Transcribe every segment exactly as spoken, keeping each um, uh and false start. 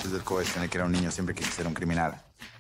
Desde el cohete que era un niño siempre quise ser un criminal.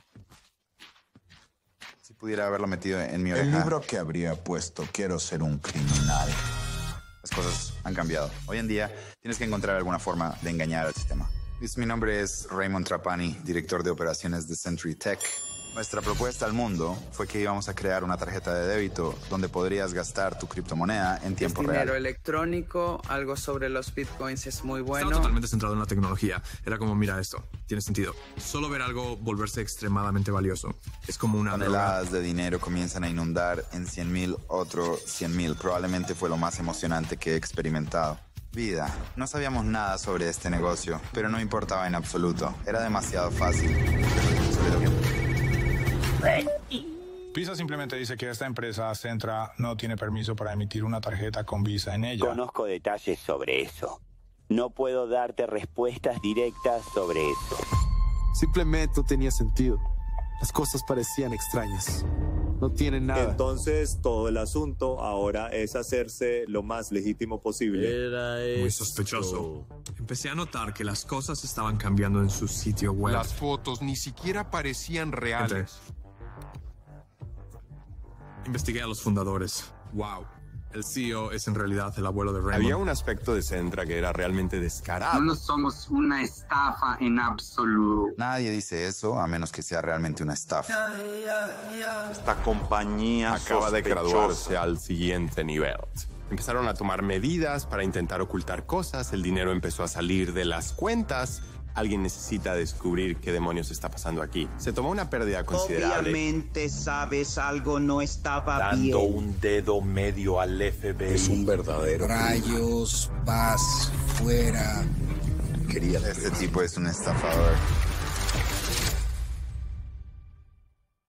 Si pudiera haberlo metido en mi oreja. El libro que habría puesto quiero ser un criminal. Las cosas han cambiado. Hoy en día tienes que encontrar alguna forma de engañar al sistema. Mi nombre es Raymond Trapani, director de operaciones de Century Tech. Nuestra propuesta al mundo fue que íbamos a crear una tarjeta de débito donde podrías gastar tu criptomoneda en tiempo es real. Dinero electrónico, algo sobre los bitcoins es muy bueno. Estaba totalmente centrado en la tecnología. Era como, mira esto, tiene sentido. Solo ver algo volverse extremadamente valioso. Es como una Toneladas droga. de dinero comienzan a inundar en cien mil, otro cien mil. Probablemente fue lo más emocionante que he experimentado. Vida. No sabíamos nada sobre este negocio, pero no importaba en absoluto. Era demasiado fácil. Visa simplemente dice que esta empresa, Centra, no tiene permiso para emitir una tarjeta con Visa en ella. Conozco detalles sobre eso. No puedo darte respuestas directas sobre eso. Simplemente no tenía sentido. Las cosas parecían extrañas. No tienen nada. Entonces, todo el asunto ahora es hacerse lo más legítimo posible. Era Muy esto. sospechoso. Empecé a notar que las cosas estaban cambiando en su sitio web. Las fotos ni siquiera parecían reales. Investigué a los fundadores. Wow. El C E O es en realidad el abuelo de Raymond. Había un aspecto de Centra que era realmente descarado. No somos una estafa en absoluto. Nadie dice eso a menos que sea realmente una estafa. Esta compañía acaba de graduarse al siguiente nivel. Empezaron a tomar medidas para intentar ocultar cosas. El dinero empezó a salir de las cuentas. Alguien necesita descubrir qué demonios está pasando aquí. Se tomó una pérdida considerable. Obviamente sabes algo no estaba dando bien. Dando un dedo medio al F B I. Es un verdadero. Rayos, paz, fuera. Quería. Este tipo es un estafador.